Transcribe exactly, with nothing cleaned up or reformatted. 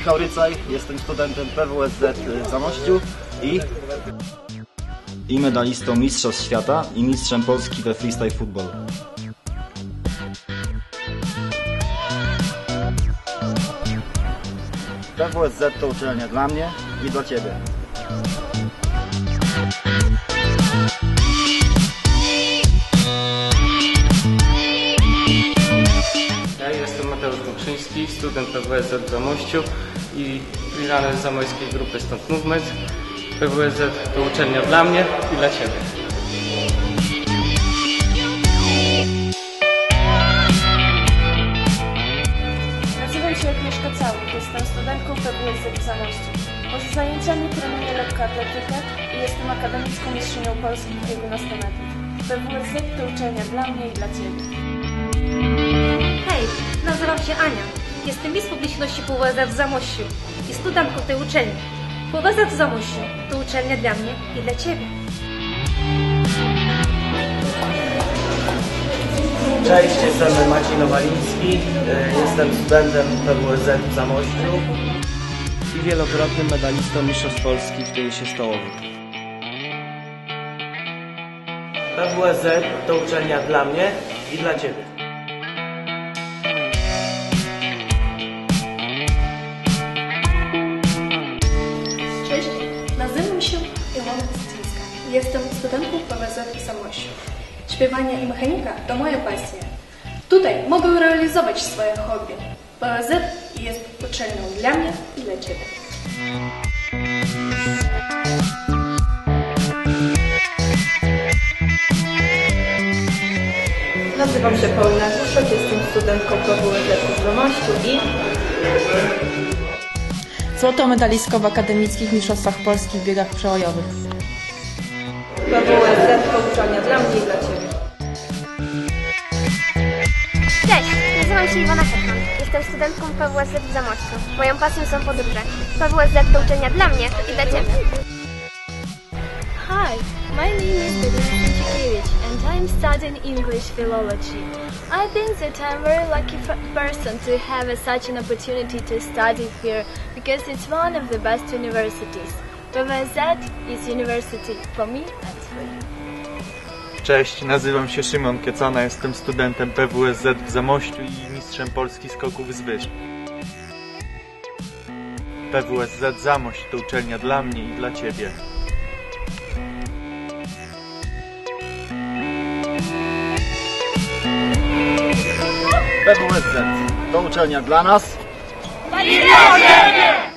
Michał Rycaj, jestem studentem P W S Z w Zamościu i... i medalistą Mistrzostw Świata i mistrzem Polski we freestyle football. P W S Z to uczelnia dla mnie i dla Ciebie. Ja jestem Mateusz Bukrzyński, student P W S Z w Zamościu i freerunner z zamojskiej grupy Stąd Movement. P W S Z to uczelnia dla mnie i dla Ciebie. Nazywam się Agnieszka Całuk, jestem studentką P W S Z w Zamościu. Poza zajęciami trenuję lekkoatletykę i jestem akademicką mistrzynią Polski w biegu na sto metrów. P W S Z to uczelnia dla mnie i dla Ciebie. Hej, nazywam się Ania. Jestem Miss Publiczności P W S Z w Zamościu i studentką tej uczelni. P W S Z w Zamościu to uczelnia dla mnie i dla Ciebie. Cześć, jestem Maciej Nowaliński, jestem studentem P W S Z w Zamościu i wielokrotnym medalistą Mistrzostw Polski w tenisie stołowym. P W S Z to uczelnia dla mnie i dla Ciebie. Cześć, nazywam się Ilona Kostyńska. Jestem studentką P W S Z w Zamościu. Śpiewanie i mechanika to moja pasja. Tutaj mogę realizować swoje hobby. P W S Z jest uczelnią dla mnie i dla Ciebie. Nazywam się Paulina Duszek, jestem studentką P W S Z w Zamościu i... Złotą medalistką w akademickich mistrzostwach Polski w biegach przełajowych. P W S Z to uczelnia dla mnie i dla Ciebie. Cześć, nazywam się Iwona Hetman. Jestem studentką P W S Z w Zamościu. Moją pasją są podróże. P W S Z to uczelnia dla mnie i dla Ciebie. Hi, my name is Denise Sinchikiewicz and I'm studying English philology. I think that I'm a very lucky person to have a, such an opportunity to study here because it's one of the best universities. P W S Z is university for me and for you. Cześć, nazywam się Szymon Kiecana, jestem studentem P W S Z w Zamościu i mistrzem Polski skoków z wyż. P W S Z Zamość to uczelnia dla mnie i dla Ciebie. P W S Z to uczelnia dla nas i dla Ciebie!